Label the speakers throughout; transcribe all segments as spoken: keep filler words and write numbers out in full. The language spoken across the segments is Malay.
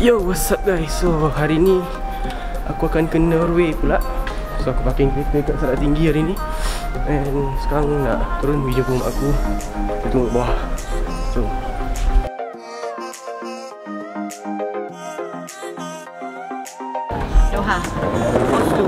Speaker 1: Yo, what's up guys? So hari ni aku akan ke Norway pula. So aku parking kereta kat Sarak Tinggi hari ni. And sekarang nak turun video rumah aku. Kita tunggu bawah. Jom.
Speaker 2: Doha, Oslo.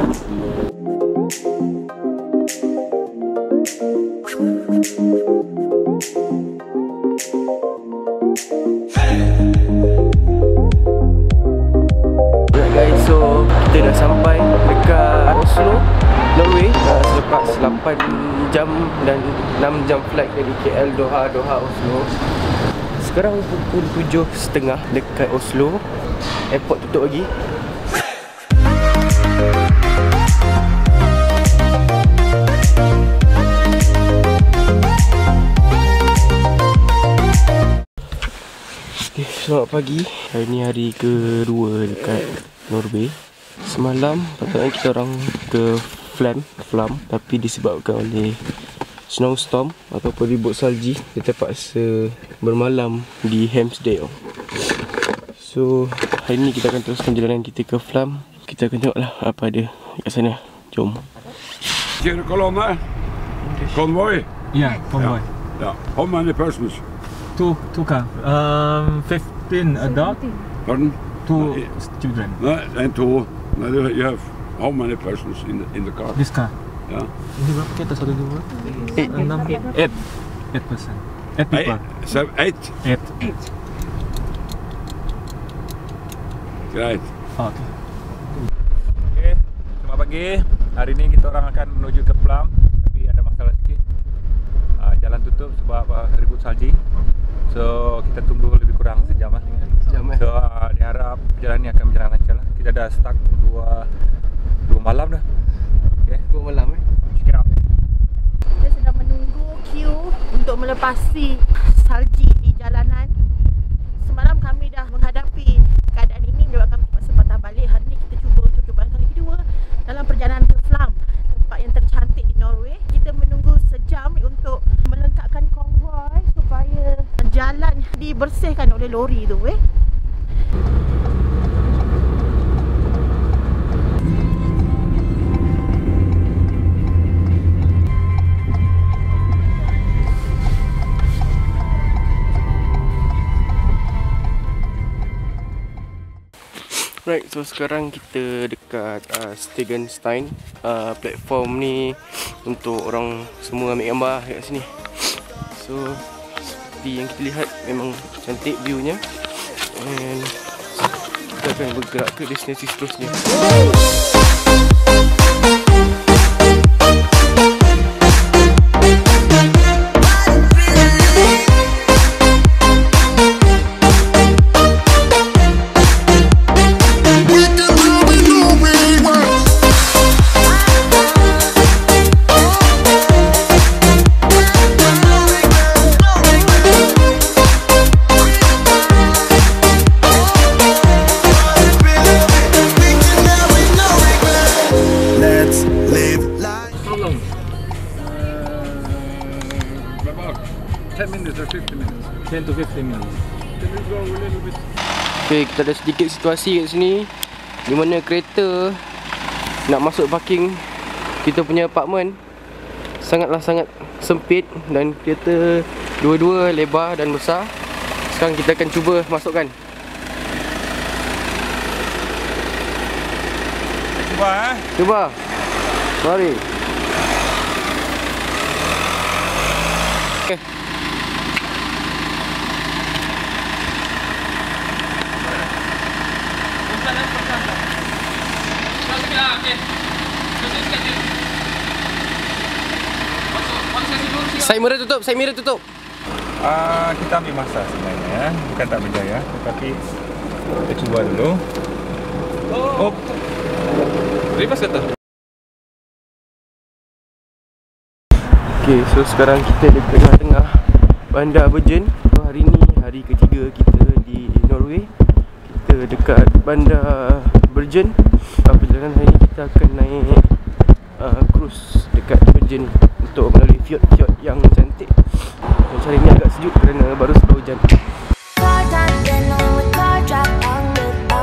Speaker 1: Guys, so kita dah sampai dekat Oslo, Norway uh, selepas lapan jam dan enam jam flight dari K L, Doha, Doha, Oslo. Sekarang pukul tujuh tiga puluh dekat Oslo. Airport tutup lagi. Okay, selamat pagi. Hari ni hari kedua dekat Norway. Semalam patutnya kita orang ke Flam, Flam, tapi disebabkan oleh snowstorm ataupun ribut salji, kita terpaksa bermalam di Hemsdale. So hari ni kita akan teruskan perjalanan kita ke Flam. Kita akan tengoklah apa ada kat sana. Jom.
Speaker 3: Kjell kolonne? Convoy?
Speaker 4: Yeah, convoy.
Speaker 3: Yeah. Yeah. How many persons?
Speaker 4: Two, two car. Um, fifteen adult,
Speaker 3: Pardon?
Speaker 4: two children.
Speaker 3: No, and two. No, you have how many persons in the, in the car?
Speaker 4: This car.
Speaker 3: Yeah.
Speaker 4: Ini berapa kita? Satu, dua,
Speaker 1: Eight.
Speaker 4: enam, eight, eight person. Eight people.
Speaker 3: Eight. Seven, eight.
Speaker 4: Eight.
Speaker 3: Great.
Speaker 4: Oh, okay. Okay, selamat pagi. Hari ni kita orang akan menuju ke Flam, tapi ada masalah sikit. Uh, jalan tutup sebab uh, ribut salji. So kita tunggu lebih kurang sejam lah.
Speaker 1: Sejam eh.
Speaker 4: So uh, diharap perjalanan ni akan berjalan lancar lah. Kita dah stuck dua dua malam dah. Okay.
Speaker 1: Dua malam eh.
Speaker 4: Check it out.
Speaker 2: Kita sedang menunggu queue untuk melepasi salji di jalanan. Semalam kami dah menghadapi keadaan ini menyebabkan terpaksa patah balik. Hari ini kita cuba untuk cubaan kali kedua dalam perjalanan ke Flam, tempat yang tercantik di Norway. Kita menunggu sejam untuk melengkapkan konvoi supaya jalan dibersihkan oleh lori tu eh.
Speaker 1: Right, so sekarang kita dekat uh, Stegenstein. uh, Platform ni untuk orang semua ambil gambar kat sini. So seperti yang kita lihat, memang cantik view-nya. And kita akan bergerak ke destinasi seterusnya.
Speaker 3: ten minutes or fifteen minutes.
Speaker 4: ten to fifteen minutes.
Speaker 3: Can we go a little bit?
Speaker 1: Okay, kita ada sedikit situasi kat sini di mana kereta nak masuk parking kita punya apartment sangatlah sangat sempit dan kereta dua-dua lebar dan besar. Sekarang kita akan cuba masukkan.
Speaker 4: Cuba eh.
Speaker 1: Cuba. Mari. Okay. Side mirror tutup, side mirror tutup.
Speaker 4: Uh, kita ambil masa sebenarnya, bukan tak berjaya, tetapi kita cuba dulu. Oh, reverse kata.
Speaker 1: Okay, so sekarang kita di tengah-tengah bandar Bergen. So, hari ni hari ketiga kita di Norway. Kita dekat bandar Bergen. uh, Perjalanan hari ni kita akan naik uh, cruise dekat Bergen untuk melalui fjord-fjord yang cantik. Dan hari ni agak sejuk kerana baru sebelum hujan.
Speaker 5: Car time, then on with car drop on the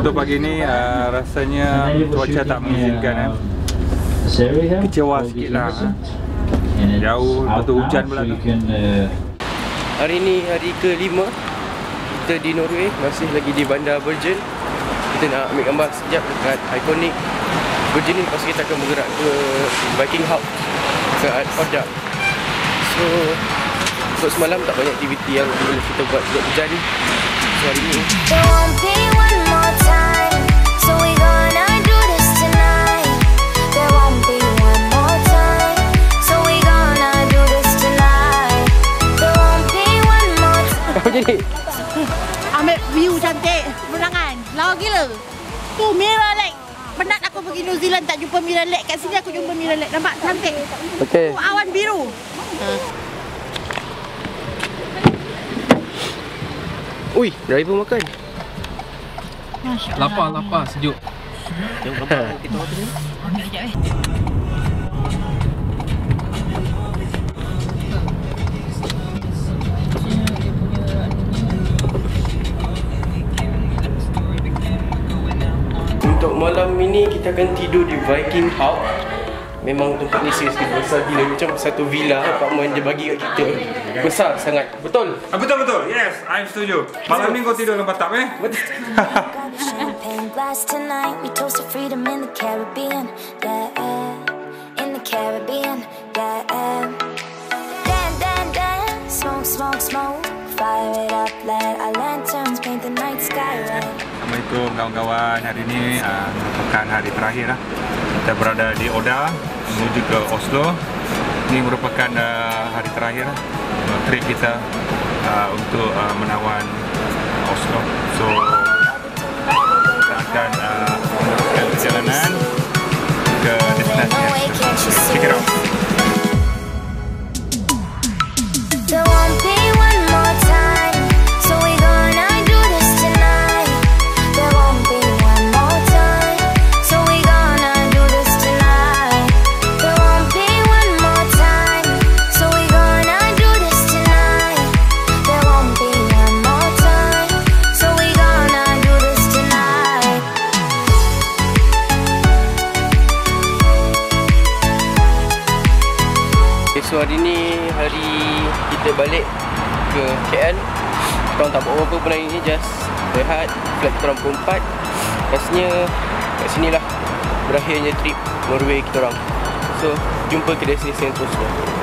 Speaker 4: Untuk pagi ni uh, rasanya cuaca tak mengizinkan. Eh. Kecewa sikit lah. Eh. Jauh, lepas tu hujan pula tu.
Speaker 1: Hari ni hari kelima kita di Norway, masih lagi di bandar Bergen. Kita nak ambil gambar sekejap dekat ikonik Bergen ni. Lepas kita akan bergerak ke Viking Hub ke Mohd. So untuk semalam tak banyak aktiviti yang boleh kita buat sebab hujan. So hari ni jadi
Speaker 2: ambil view cantik, pemandangan lawa gila. Tu mirror lake. Penat aku pergi New Zealand tak jumpa mirror lake. Kat sini aku jumpa mirror lake. Nampak cantik.
Speaker 1: okey.
Speaker 2: Tu awan biru. Ha.
Speaker 1: Ui, driver makan.
Speaker 2: Masya-Allah.
Speaker 5: Lapar, lapar, sejuk.
Speaker 1: Yang berapa kita makan ni?
Speaker 2: Ambil kejap eh.
Speaker 1: Untuk malam ini kita akan tidur di Viking Hub. Memang tempat ni seriously besar gila, macam satu villa apartment dia bagi kat kita. Besar sangat. Betul?
Speaker 4: Ah, betul betul. Yes, I'm setuju. Malam ni kau tidur dalam batap eh?
Speaker 1: Betul.
Speaker 6: Champagne glass tonight, we toast to freedom in the Caribbean, yeah, in the Caribbean, yeah. Dan dan dan, smoke smoke smoke, fire it up, let our lanterns paint the night sky red.
Speaker 4: Assalamualaikum kawan-kawan. Hari ni uh, merupakan hari terakhir lah. Kita berada di Oda menuju ke Oslo. Ini merupakan uh, hari terakhir lah uh, trip kita uh, untuk uh, menawan Oslo. So kita akan uh, meneruskan perjalanan ke destinasi. Check it out.
Speaker 6: There won't be one more time, so we gonna do this tonight. There won't be one more time, so we gonna do this tonight. There won't be one more time, so we gonna do this tonight. There won't be one more time, so we gonna do this tonight.
Speaker 1: Okay, so hari ni hari kita balik ke K L. Kita orang tak buat apa-apa pun hari ni, just rehat. Flight kita orang pukul empat. Rasanya kat sini lah berakhirnya trip Norway kita orang. So jumpa ke destinasi yang terusnya.